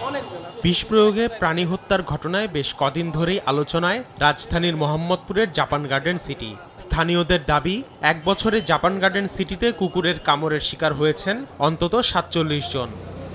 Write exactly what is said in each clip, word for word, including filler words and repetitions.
বিষ প্রয়োগে প্রাণী হত্যার ঘটনায় বেশ কদিন ধরেই আলোচনায় রাজধানীর মোহাম্মদপুরের জাপান গার্ডেন সিটি। স্থানীয়দের দাবি, এক বছরে জাপান গার্ডেন সিটিতে কুকুরের কামড়ের শিকার হয়েছেন অন্তত সাতচল্লিশ জন।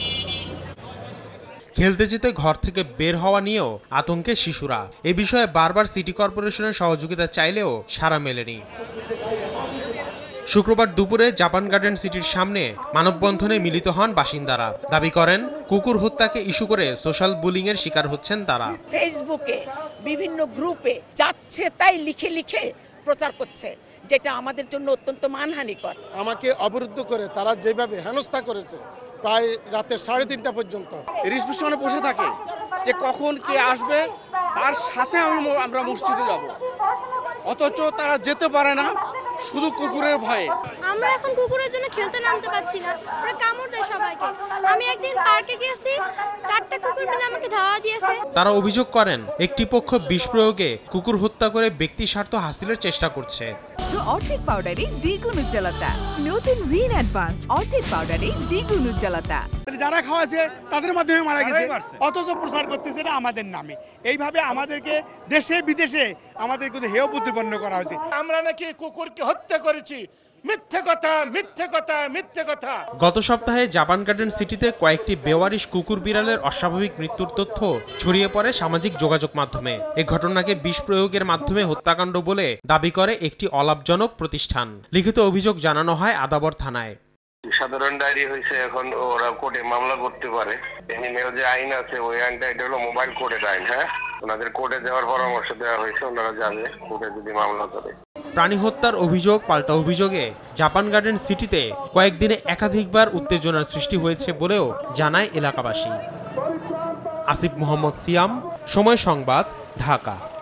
খেলতে যেতে ঘর থেকে বের হওয়া নিয়েও আতঙ্কে শিশুরা। এ বিষয়ে বারবার সিটি কর্পোরেশনের সহযোগিতা চাইলেও সাড়া মেলেনি। শুক্রবার দুপুরে জাপান গার্ডেন সিটির সামনে মানববন্ধনে মিলিত হন বাসিন্দারা। দাবি করেন, কুকুর হত্যাকে ইস্যু করে সোশ্যাল বুলিং এর শিকার হচ্ছেন তারা। ফেসবুকে বিভিন্ন গ্রুপে যাচ্ছে তাই লিখে লিখে প্রচার করছে, যেটা আমাদের জন্য অত্যন্ত মানহানিকর। আমাকে অবরুদ্ধ করে তারা যেভাবে হেনস্থা করেছে প্রায় রাতে সাড়ে তিনটা পর্যন্ত, রিসেপশনে বসে থাকে যে কখন কে আসবে, তার সাথে আমি আমরা মসজিদে যাব, অথচ তারা যেতে পারে না শুধু কুকুরের ভয়ে। আমরা এখন কুকুরের জন্য খেলতে নামতে পারছি না, ওরা কামড় দেয় সবাইকে। আমি একদিন পার্কে গিয়েছি, চারটা কুকুর মিলে আমাকে ধাওয়া দিয়েছে। তারা অভিযোগ করেন, একটি পক্ষ বিষ প্রয়োগে কুকুর হত্যা করে ব্যক্তি স্বার্থ হাসিলের চেষ্টা করছে। অর্ধেক পাউডারে দ্বিগুণ উজ্জ্বলতা, নতুন রিন অ্যাডভান্সড অর্ধেক পাউডারে দ্বিগুণ উজ্জ্বলতা। যারা খাওয়াছে তাদের মাধ্যমে মারা গেছে, অথচ প্রচার করতেছে না আমাদের নামে। এইভাবে আমাদেরকে দেশে বিদেশে আমাদেরকে হেয় প্রতিপন্ন করা হয়েছে। আমরা নাকি কুকুরকে হত্যা করেছি, মিথ্যে কথা, মিথ্যে কথা, মিথ্যে কথা। গত সপ্তাহে জাপান গার্ডেন সিটিতে কয়েকটি বেওয়ারিশ কুকুর বিড়ালের অস্বাভাবিক মৃত্যুর তথ্য ছড়িয়ে পড়ে সামাজিক যোগাযোগ মাধ্যমে। এই ঘটনাকে বিষ প্রয়োগের মাধ্যমে হত্যাকাণ্ড বলে দাবি করে একটি অলাভজনক প্রতিষ্ঠান। লিখিত অভিযোগ জানানো হয় আদাবর থানায়। সাধারণ ডায়েরি হয়েছে, এখন ওরা কোর্টে মামলা করতে পারে। এনিমেল যে আইন আছে ওই আইনটা, এটা হলো মোবাইল কোর্টের আইন। হ্যাঁ, ওনাদের কোর্টে যাওয়ার পরামর্শ দেওয়া হয়েছে, ওনারা যাবে কোর্টে যদি মামলা করে। প্রাণী হত্যার অভিযোগ পাল্টা অভিযোগে জাপান গার্ডেন সিটিতে কয়েকদিনে একাধিকবার উত্তেজনার সৃষ্টি হয়েছে বলেও জানায় এলাকাবাসী। আসিফ মোহাম্মদ সিয়াম, সময় সংবাদ, ঢাকা।